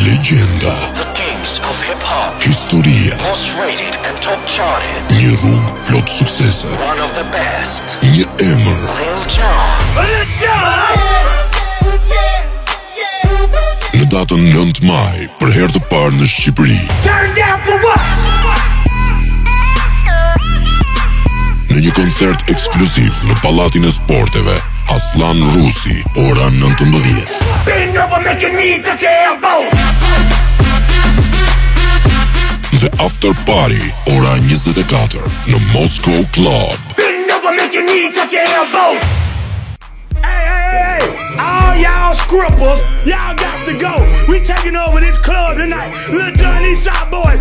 Legjenda. The kings of hip-hop. Historia. Most rated and top charted. Një rrugë plot suksese. One of the best. Një emër. Lil Jon. Në datën 9 maj, për herë të parë në Shqipëri. Turn down for what? Në një koncert ekskluziv në Pallatin e Sporteve, Aslan Rusi, ora 19. Bend over, make your knee touch your elbows. Dhe after party, ora 24, në Moscow Club. Bend over, make your knee touch your elbows. Hey, all y'all scrippers, y'all got to go. We taking over this club tonight. Lil Jon, Eastside Boy.